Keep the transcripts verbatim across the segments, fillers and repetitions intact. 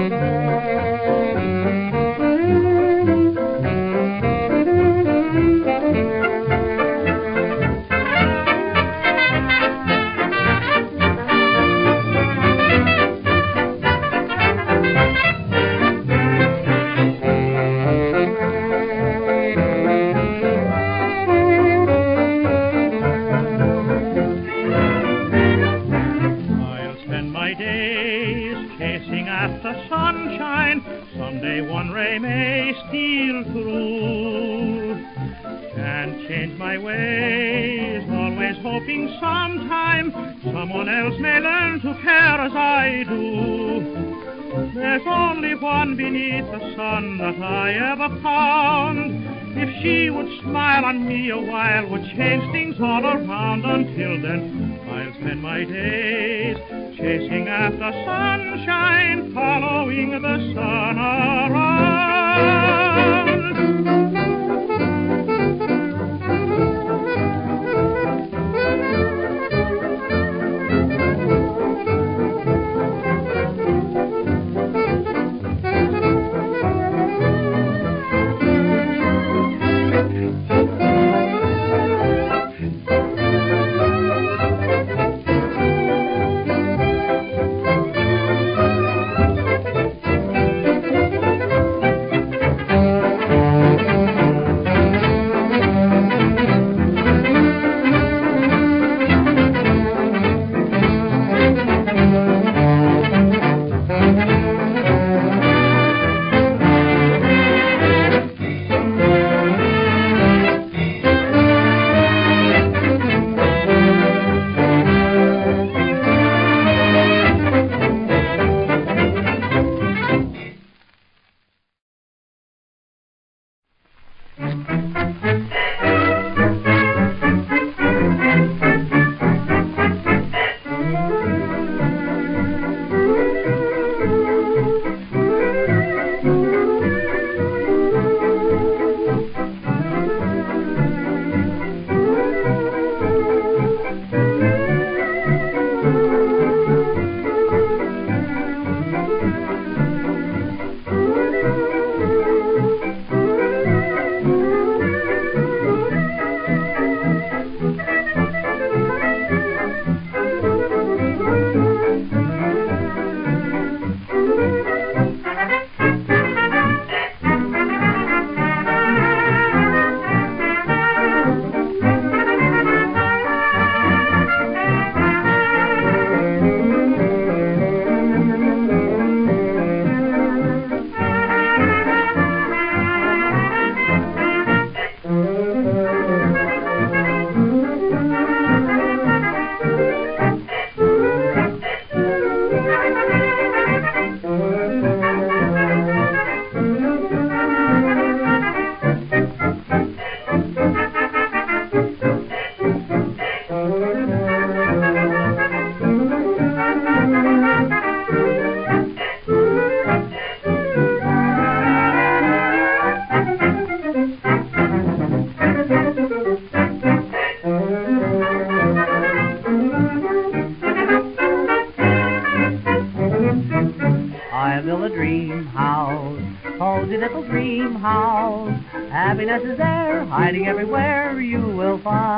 Happiness is there, hiding everywhere you will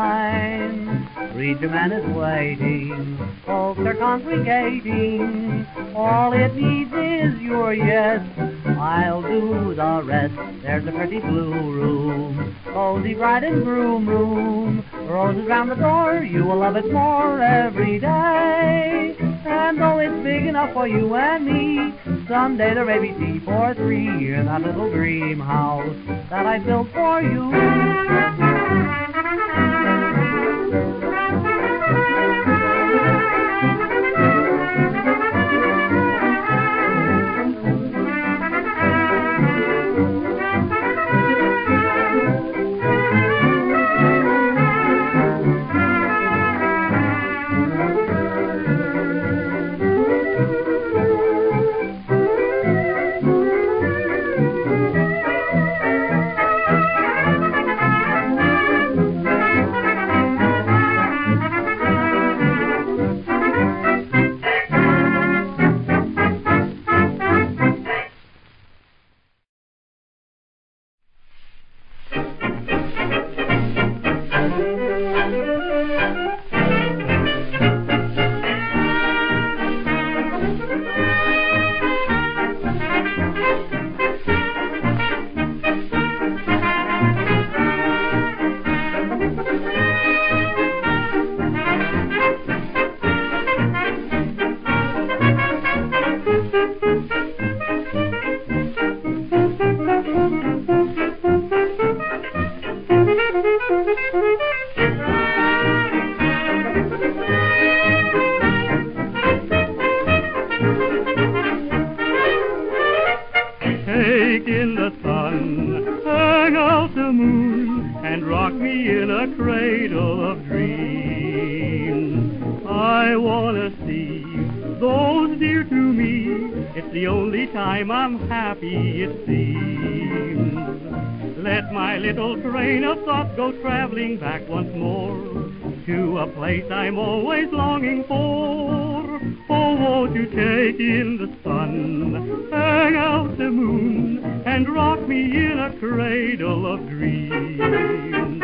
find. Freedom man is waiting, folks are congregating. All it needs is your yes, I'll do the rest. There's a pretty blue room, cozy bride and groom room. Roses round the door, you will love it more every day. And though it's big enough for you and me, someday there may be tea for three in that little dream house that I built for you. Take in the sun, hang out the moon, and rock me in a cradle of dreams. I wanna see those dear to me. It's the only time I'm happy, it seems. Let my little train of thought go traveling back once more to a place I'm always longing for. Oh, won't you take in the sun, hang out the moon, and rock me in a cradle of dreams.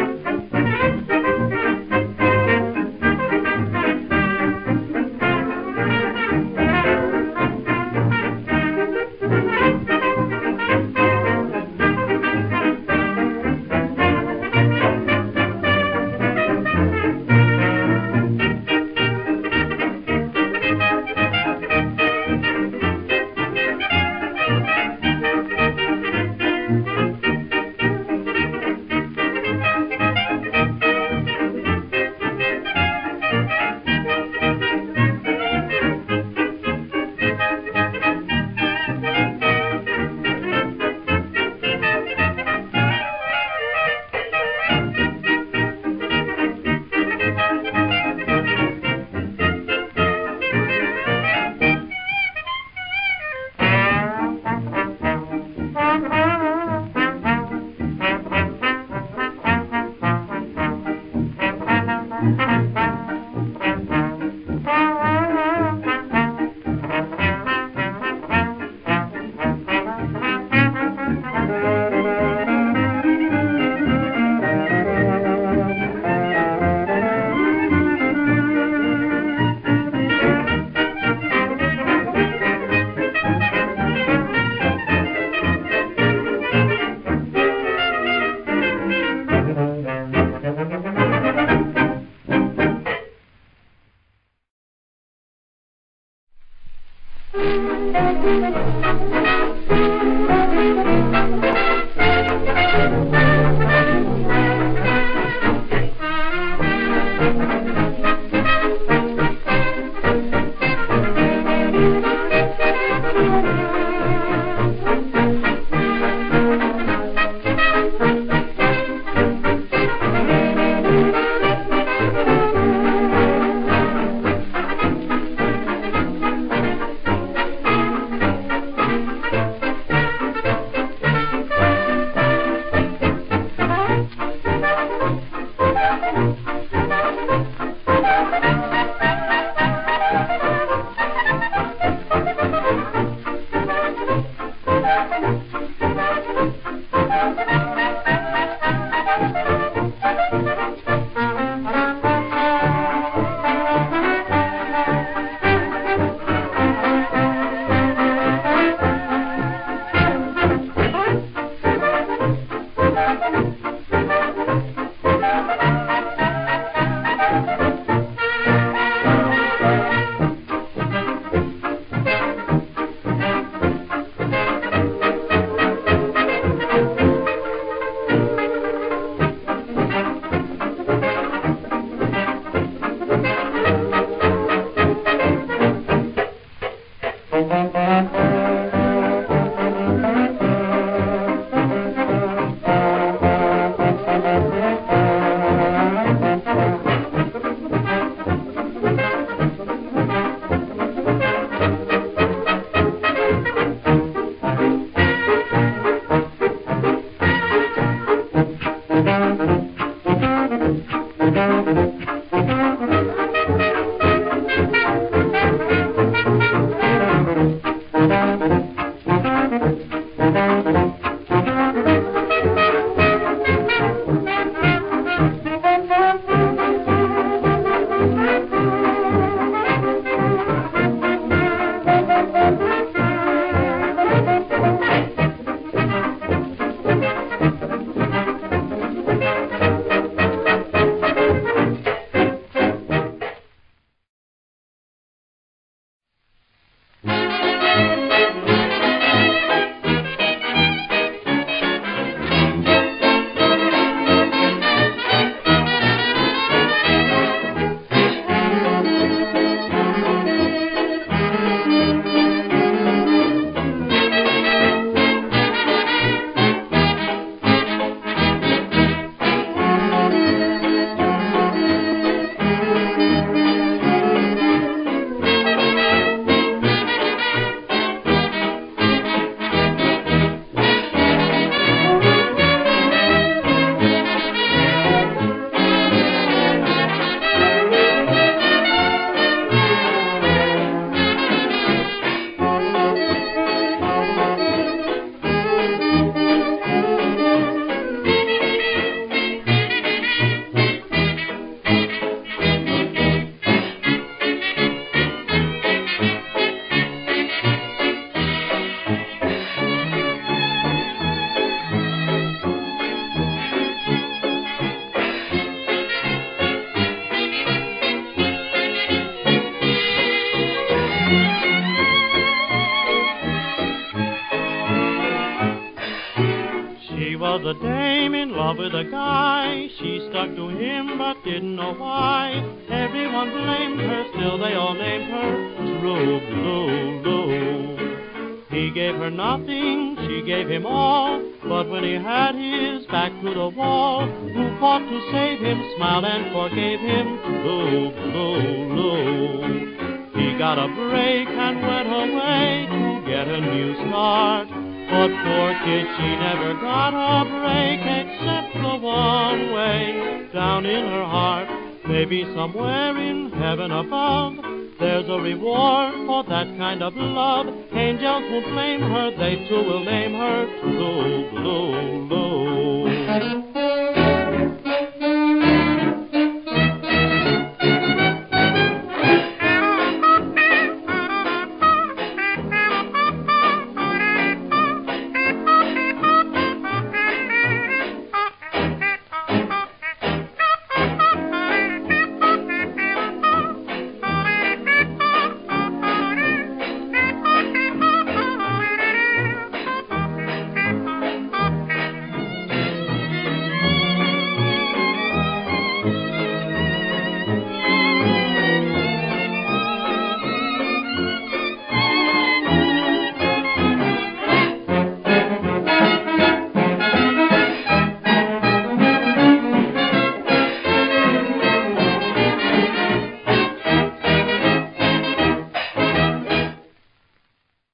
was a dame in love with a guy. She stuck to him but didn't know why. Everyone blamed her, still they all named her True Blue Lou. He gave her nothing, she gave him all. But when he had his back to the wall, who fought to save him, smiled and forgave him? Blue, blue, blue. He got a break and went away to get a new start. But poor kid, she never got a break except the one way down in her heart. Maybe somewhere in heaven above, there's a reward for that kind of love. Angels won't blame her, they too will name her Blue, Blue, Blue.